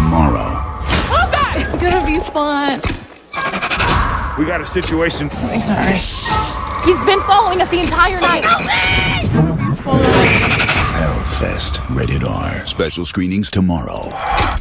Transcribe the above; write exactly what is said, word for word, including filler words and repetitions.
tomorrow. Oh, God! It's gonna be fun. We got a situation. Something's not right. He's been following us the entire night. Hellfest, rated R. Special screenings tomorrow.